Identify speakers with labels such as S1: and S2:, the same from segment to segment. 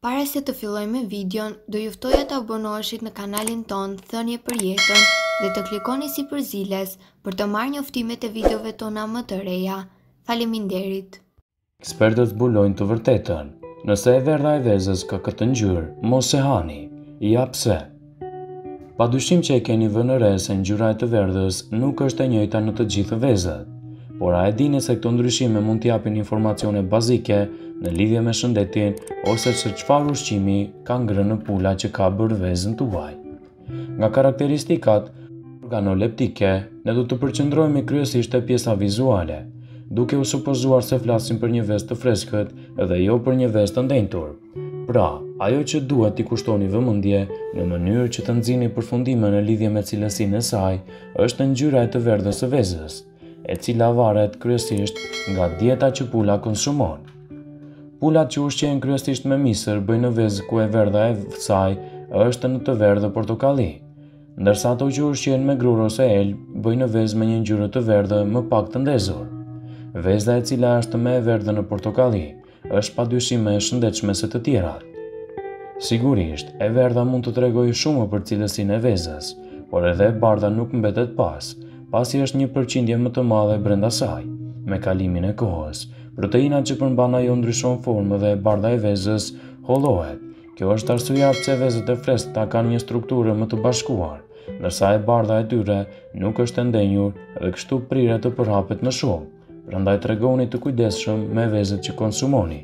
S1: Para se të fillojmë videon, do ju ftoja të abonoheshit në kanalin ton Thënie për Jetën dhe të klikoni si përziles për të marrë njoftimet e videove tona më të reja. Faleminderit.
S2: Ekspertët zbulojnë të vërtetën. Nëse e verdha e vezës ka këtë ngjyrë, mos e hani. Ja pse. Padyshim që e keni vënë re se ngjyra e të verdhës nuk është e njëjta në të gjithë vezët. Por a e dini se këto ndryshime mund t'japin informacione bazike në lidhje me shëndetin ose se çfarë ushqimi ka ngrënë pula që ka bërë vezën tuaj? Nga karakteristikat organoleptike, ne do të përqendrohemi kryesisht te pjesa vizuale, duke u supozuar se flasim për një vezë të freskët dhe jo për një vezë të ndentur. Pra, ajo që duhet t'i kushtoni vëmendje në mënyrë që të nxjini përfundime në lidhje me cilësinë e saj është ngjyra e të verdhës së vezës, e cila varet kryesisht nga dieta që pula konsumon. Pulat që ushqejnë kryesisht me misër bëjnë në vezë ku e verdha e saj është në të verdhë portokalli, ndërsa ato që ushqejnë me grur ose elb bëjnë në vezë me një ngjyrë të verdhë më pak të ndezur. Vezda e cila është me e verdhë në portokalli është padyshim më e shëndetshme se të tjerat. Sigurisht, e verdha mund të tregojë shumë për cilësinë e vezës, por edhe e bardha nuk mbetet pas, pasi është një përqindje më të madhe brenda saj. Me kalimin e kohës, proteina që përmban ajo ndryshon formë dhe e bardha e vezës hollohet. Kjo është arsyeja pse vezët e freskëta kanë një strukturë më të bashkuar, ndërsa e bardha e tyre nuk është e ndenjur dhe kështu priret të përhapet më shumë. Prandaj tregoni të kujdesshëm me vezët që konsumoni.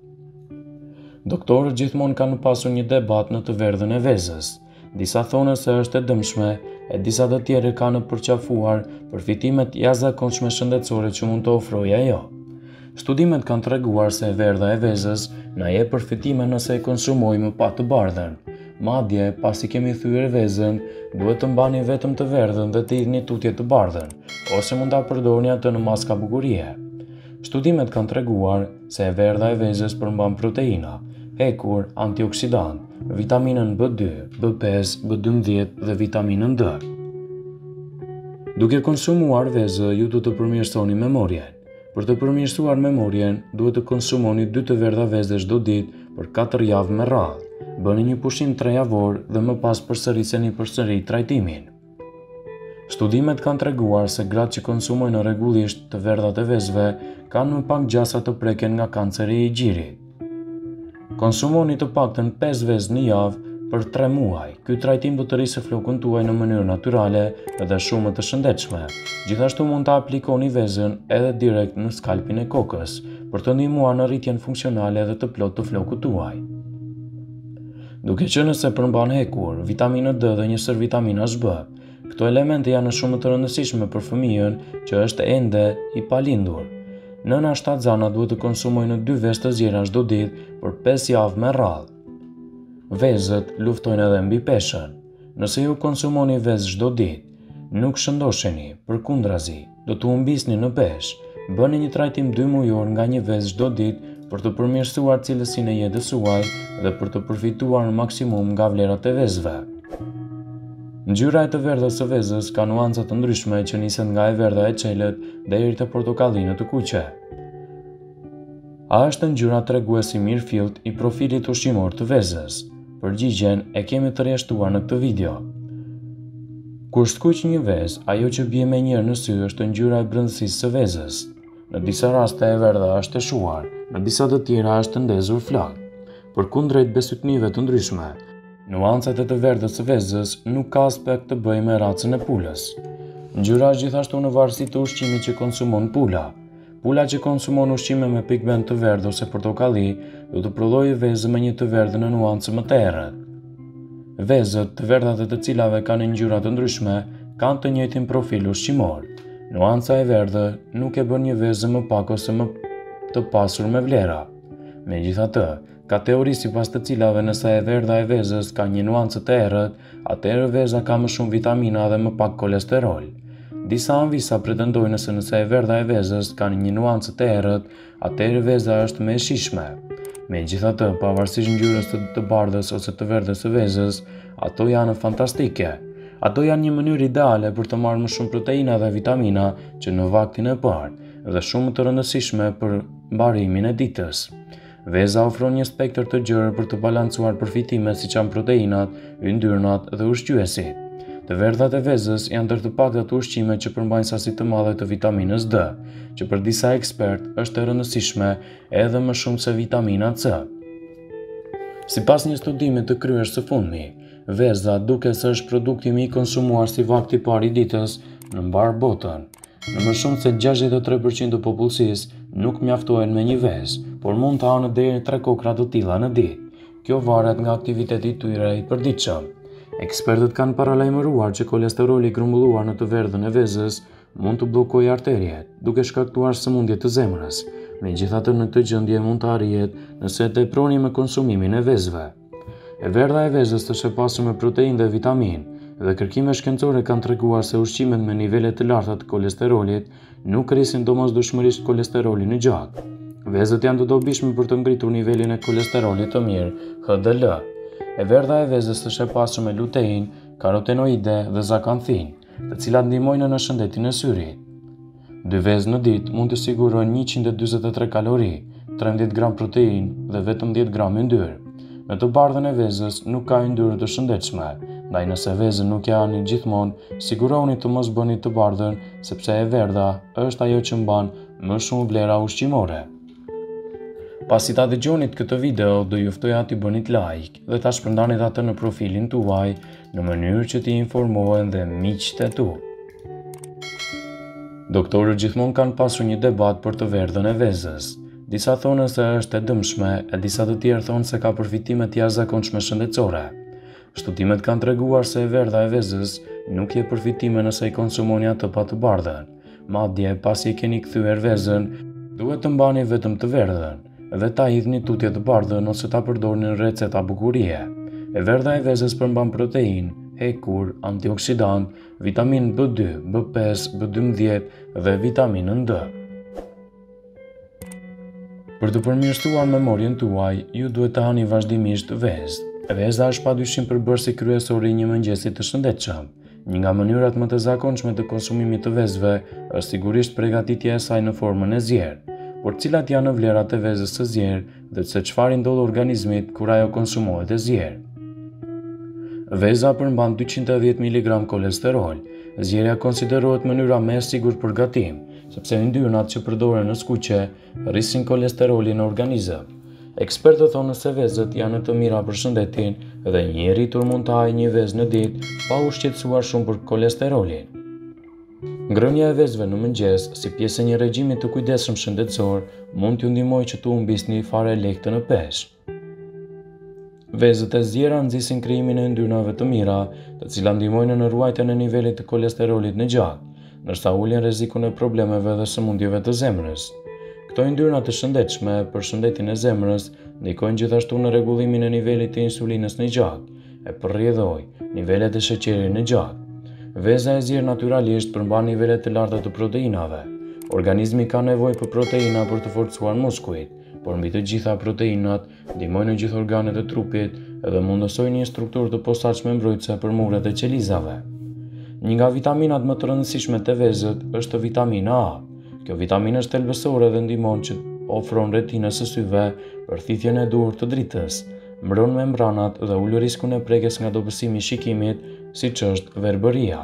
S2: Doktorët gjithmonë kanë pasur një debat në të verdhën e vezës. Disa thonë se është e dëmshme, e disa të tjerë kanë përqafuar përfitimet jashtëzakonshme shëndetësore që mund të ofrojë ajo. Studimet kanë treguar se e verdha e vezës na jep përfitime nëse e konsumojmë pa të bardhën. Madje, pasi kemi thyer vezën, duhet të mbani vetëm të verdhën dhe të hidhni tutje të bardhën, ose mund ta përdorni atë në maska bukurie. Studimet kanë treguar se e verdha e vezës përmban proteina, hekur, antioksidant, vitaminën B2, B5, B12 dhe vitaminën D. Duke konsumuar vezë, ju do të përmirësoni memorien. Për të përmirësuar memorien, duhet të konsumoni 2 të verdha vezë çdo ditë për 4 javë me radhë. Bëni një pushim 3 javor dhe më pas përsëriseni përsëri trajtimin. Studimet kanë treguar se gratë që konsumojnë rregullisht të verdhat e vezëve kanë më pak gjasa të preken nga kanceri i gjirit. Konsumoni të paktën 5 vezë në javë për 3 muaj. Ky trajtim do të rrisë flokun tuaj në mënyrë natyrale dhe shumë të shëndetshme. Gjithashtu mund ta aplikoni vezën edhe direkt në skalpin e kokës për të ndihmuar në rritjen funksionale dhe të plotë të flokut tuaj. Duke qenë se përmban hekur, vitaminë D dhe njësër vitaminash B, këto elemente janë shumë të rëndësishme për fëmijën që është ende i palindur. Nëna shtatzana duhet të konsumojnë 2 vezë të zjera çdo ditë për 5 javë me radhë. Vezët luftojnë edhe mbi peshën. Nëse ju konsumoni vezë çdo ditë, nuk shëndosheni, përkundrazi, do të humbisni në peshë. Bëni një trajtim 2 mujor nga një vezë çdo ditë për të përmirësuar cilësinë e jetës suaj dhe për të përfituar në maksimum nga vlerat e vezëve. Ngjyra e të verdhës së vezës ka nuanca të ndryshme që nisen nga e verdha e çelët deri te portokallinë të kuqe. A është ngjyra treguesi mirëfillt i profilit ushqimor të vezës? Përgjigjen e kemi të rjashtuar në këtë video. Kur skuq një vezë, ajo që bie më njëherë në sy është ngjyra e brendësisë së vezës. Në disa raste e verdha është e shuar, në disa të tjera është ndezur flak. Përkundrejt besytnive të ndryshme, nuancat e të verdhës së vezës nuk ka aspekt të bëjë me racën e pulës. Ngjyra është gjithashtu në varësi të ushqimit që konsumon pula. Pula që konsumon ushqime me pigment të verdhë ose portokalli do të prodhojë vezë me një të verdhë në nuancë më të errët. Vezët të verdha dhe të cilave kanë ngjyra të ndryshme kanë të njëjtin profil ushqimor. Nuanca e verdhë nuk e bën një vezë më pak ose më të pasur me vlera. Megjithatë, ka teori sipas të cilave nëse e verdha e vezës ka një nuancë të errët, atëherë veza ka më shumë vitamina dhe më pak kolesterol. Disa anvisa pretendojnë se nëse e verdha e vezës ka një nuancë të errët, atëherë veza është më e shijshme. Megjithatë, pavarësisht ngjyrës të bardhës ose të verdhës së vezës, ato janë fantastike. Ato janë një mënyrë ideale për të marrë më shumë proteina dhe vitamina që në vaktin e parë dhe shumë të rëndësishme për mbarimin e ditës. Veza ofron një spektër të gjerë për të balancuar përfitimet siç janë proteinat, yndyrnat dhe ushqyesit. Të verdhat e vezës janë ndër të paktat ushqimet që përmbajnë sasi të madhe të vitaminës D, që për disa ekspertë është e rëndësishme edhe më shumë se vitamina C. Sipas një studimi të kryer së fundmi, veza duke se është produkti më i konsumuar si vakti i parë i ditës në mbar botën. Në më shumë se 63% të popullsisë nuk mjaftohen me një vezë, por mund të hanë deri 3 kokra të tilla në ditë. Kjo varet nga aktiviteti i tyre i përditshëm. Ekspertët kanë paralajmëruar që kolesteroli i grumbulluar në të verdhën e vezës mund të bllokojë arteriet, duke shkaktuar sëmundje të zemrës. Megjithatë, në këtë gjendje mund të arrihet nëse teproni me konsumimin e vezëve. E verdha e vezës është e pasur me proteinë dhe vitaminë, dhe kërkime shkencore kanë treguar se ushqimet me nivele të larta të kolesterolit nuk rrisin domosdoshmërisht kolesterolin në gjak. Vezët janë të dobishme për të ngritur nivelin e kolesterolit të mirë, HDL. E verdha e vezës është e pasur me lutein, karotenoide dhe zakanthin, të cilat ndihmojnë në shëndetin e syrit. 2 vezë në ditë mund të sigurojnë 143 kalori, 13 gram protein dhe vetëm 10 gram yndyrë. Në të bardhën e vezës nuk ka yndyrë të shëndetshme, ndaj nëse vezën nuk e hani gjithmonë, siguroni të mos bëni të bardhën, sepse e verdha është ajo që mban më shumë vlera ushqimore. Pasi ta dëgjonit këtë video, do ju ftoja t'i bënit like dhe ta shpërndanit atë në profilin tuaj në mënyrë që t'i informohen dhe miqtë e tu. Doktorët gjithmonë kanë pasur një debat për të verdhën e vezës. Disa thonë se është e dëmshme, e disa të tjerë thonë se ka përfitime të jashtëzakonshme shëndetësore. Studimet kanë treguar se e verdha e vezës nuk jep përfitime nëse i konsumoni atë pa të bardhën. Madje pasi i keni kthyer vezën, duhet të mbani vetëm të verdhën dhe ta hidhni tutje të bardhën ose ta përdorni në receta bukurie. E verdha e vezës përmban proteinë, hekur, antioksidant, vitaminë B2, B5, B12 dhe vitaminën D. Për të përmirësuar memorien tuaj, ju duhet të hani vazhdimisht vezë. Veza është padyshim përbërësi kryesor i një mëngjesi të shëndetshëm. Një nga mënyrat më të zakonshme të konsumimit të vezëve është sigurisht përgatitja e saj në formën e zjerë, por cilat janë vlerat e vezës së zjerë dhe se çfarë ndodh organizmit kur ajo konsumohet e zjerë. Veza përmban 210 mg kolesterol. Zjerja konsiderohet mënyra më e sigurt për gatim, sepse yndyrnat që përdoren në skuqe rrisin kolesterolin në organizëm. Ekspertët thonë se vezët janë të mira për shëndetin dhe një i rritur mund të hajë një vezë në ditë pa u shqetësuar shumë për kolesterolin. Ngrënia e vezëve në mëngjes, si pjesë e një regjimi të kujdesshëm shëndetësor, mund t'ju ndihmojë që të humbisni fare lekë në peshë. Vezët e zjera nxisin krijimin e yndyrnave të mira, të cilat ndihmojnë në ruajtjen e nivelit të kolesterolit në gjak, ndërsa ulin rrezikun e problemeve dhe sëmundjeve të zemrës. Këto yndyrna të shëndetshme për shëndetin e zemrës ndikojnë gjithashtu në rregullimin e nivelit të insulinës në gjak, e përrjedhojnë nivelet e sheqerit në gjak. Veza e zjerë natyralisht përmban nivelet të larta të proteinave. Organizmi ka nevojë për proteina për të forcuar muskujt, por mbi të gjitha proteinat ndihmojnë në gjithë organet e trupit dhe mundësojnë një strukturë të posaçme mbrojtëse për muret e qelizave. Një nga vitaminat më të rëndësishme të vezët është vitamina A. Kjo vitaminë është thelbësore dhe ndihmon që ofron retinës së syve përthithjen e duhur të dritës, mbron membranat dhe ul riskun e prekjes nga dobësimi i shikimit, siç është verbëria.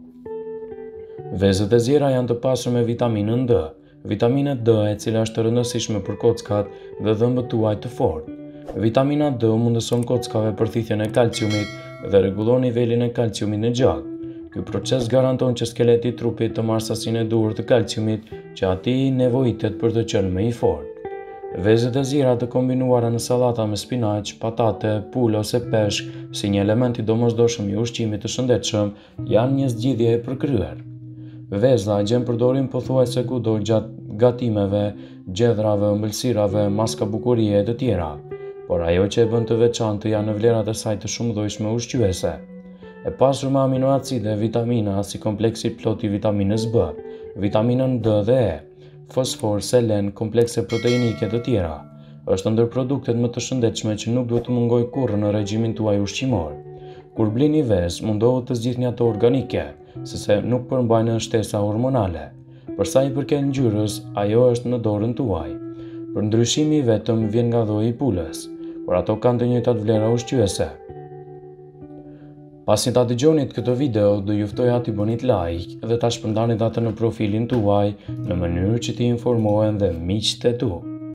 S2: Vezët e zjera janë të pasur me vitaminën D. Vitamina D, e cila është e rëndësishme për kockat dhe dhëmbët tuaj të fortë. Vitamina D mundëson kockave përthithjen e kalciumit dhe rregullon nivelin e kalciumit në gjak. Ky proces garanton që skeleti i trupit të marrë sasinë e duhur të kalciumit që atij nevojitet për të qenë më i fortë. Vezët e zjera të kombinuara në sallata me spinaq, patate, pulë ose peshk si një element i domosdoshëm i ushqimit të shëndetshëm janë një zgjidhje e përkryer. Veza gjen përdorim pothuajse kudo gjatë gatimeve, gjedhrave, ëmbëlsirave, maska bukurie e të tjera, por ajo që e bën të veçantë janë vlerat e saj të shumëdhojshme ushqyese. E pasur me aminoacide, vitamina si kompleksi plot i vitaminës B, vitaminën D dhe E, fosfor, selen, komplekse proteinike të tjera. Është ndër produktet më të shëndetshme që nuk duhet të mungojë kurrë në regjimin tuaj ushqimor. Kur blini vezë, mundohet të zgjidhni ato organike, sepse nuk përmbajnë shtesa hormonale. Për sa i përket ngjyrës, ajo është në dorën tuaj. Për ndryshimi vetëm vjen nga dhoja i pulës, por ato kanë të njëjtat vlera ushqyese. Pasi ta dëgjonit këtë video, do ju ftoja t'i bënit like dhe ta shpërndanit atë në profilin tuaj në mënyrë që t'i informohen dhe miqtë e tu.